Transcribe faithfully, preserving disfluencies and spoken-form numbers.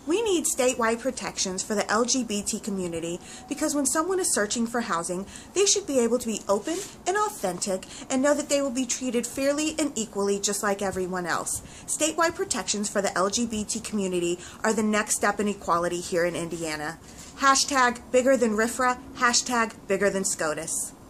We need statewide protections for the L G B T community because when someone is searching for housing, they should be able to be open and authentic and know that they will be treated fairly and equally just like everyone else. Statewide protections for the L G B T community are the next step in equality here in Indiana. Hashtag bigger than R I F R A, hashtag bigger than SCOTUS.